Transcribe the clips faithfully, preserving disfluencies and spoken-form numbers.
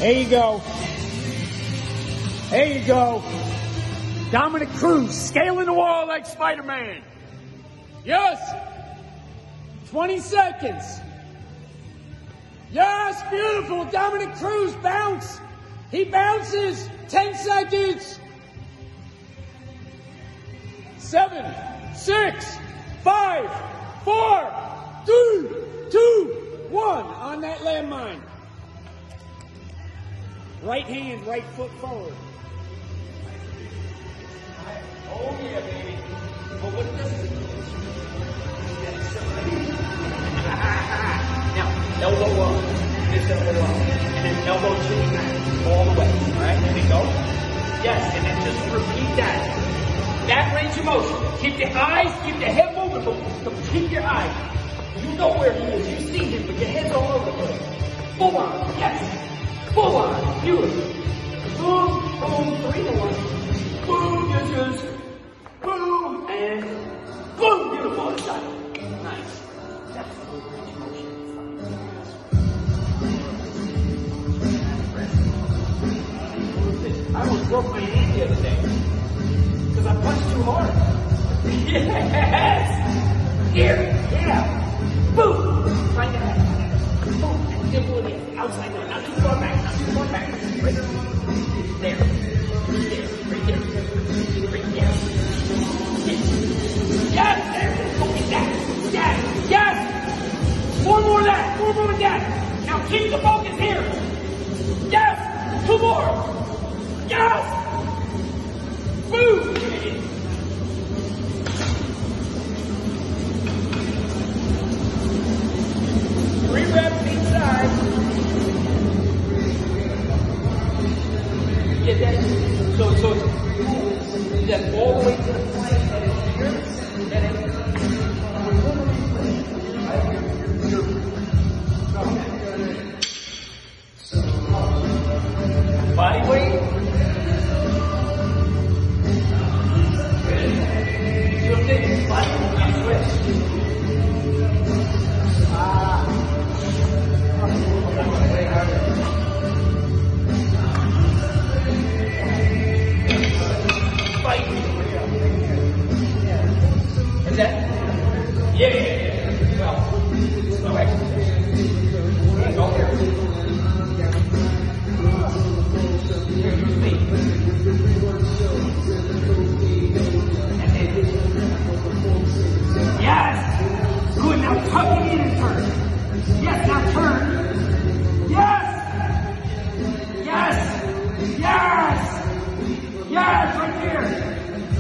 There you go. There you go. Dominick Cruz, scaling the wall like Spider-Man. Yes. twenty seconds. Yes, beautiful. Dominick Cruz, bounce. He bounces. ten seconds. Seven, six, five, four, three, two, one. On that landmine. Right hand, right foot forward. Oh yeah, baby. But what does it do? Now, elbow up. This elbow up. And then elbow chin back. All the way. Alright, there we go. Yes, and then just repeat that. That range of motion. Keep your eyes, keep your head moving, but, but keep your eyes. You know where he is. You see him, but your head's all over the place. Full on. Yes. Full on. Beautiful. Boom, boom, three to one. Boom, yes, yes. Boom, and boom. Beautiful inside. Nice. That's a good range of motion. I almost broke my hand the other day because I punched too hard. Yes. Here. Yeah. Boom. Right there. Boom. And dimple it in. Outside now. Not too far back. Not too far back. Right there. There. There. Right there. Right there. Yes. There. Focus that. Yes. Yes. Four more of that. Four more of that. Now keep the focus here. Yes. Two more. Yes. Boom. Three reps each side. Get that? So, so it's that all the way to the flank, that is here, that is. Body weight. You'll take body weight, switch. Ah. Fight. Is that? Yeah, yeah, yeah. Well, no exercise. Yeah, go there. Here, use me. And then. Yes! Good, now tuck it in and turn. Yes, now turn. Yes! Yes! Yes! Yes, right there.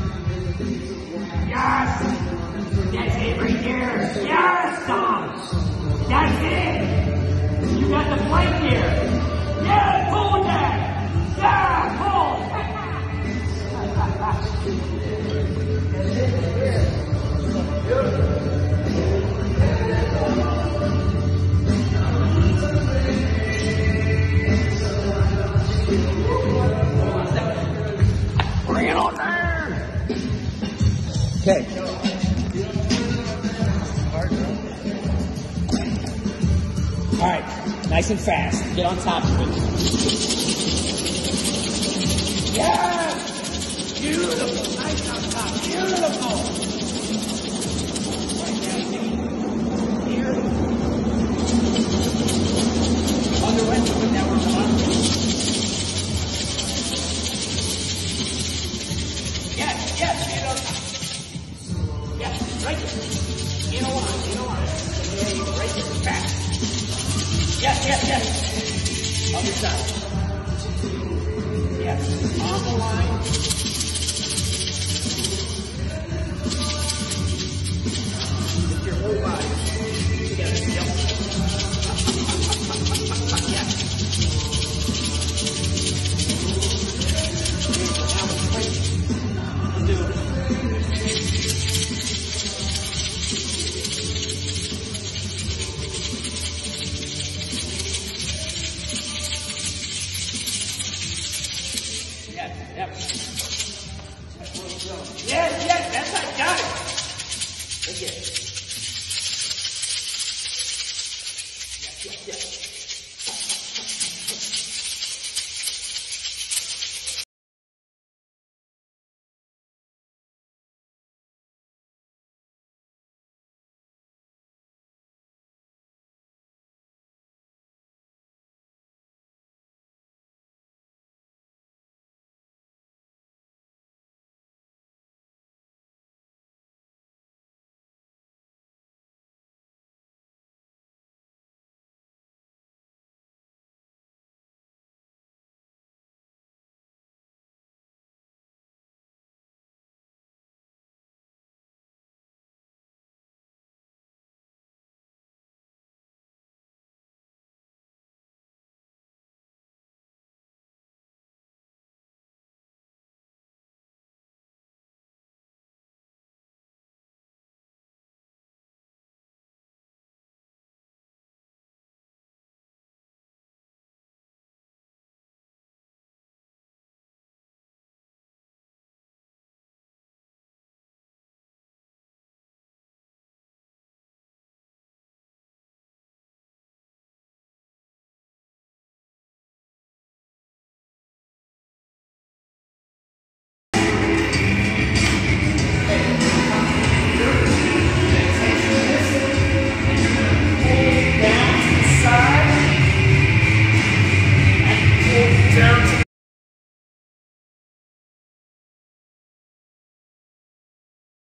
Yes! That's it right there. Yes, Tom! That's it! You got the flank here. Yes, pull with that! Yeah, pull! That's it right there. Beautiful. Bring it on there. Okay. All right. Nice and fast. Get on top of it. Yes. Beautiful. Nice on top. Beautiful. Right down here. Underwent to it. Now we're on. Yes, yes, you know. Yes, right there. In a line, in a line. There you go, right there, fast. Yes, yes, yes. Other side. Yes, on the line. With your whole body together. Yep. Yes. Now it's right. Do it. Yes, yes. Yes, yes, that's how I got it. Again.